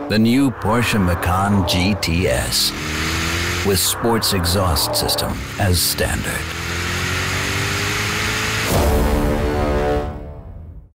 The new Porsche Macan GTS with sports exhaust system as standard.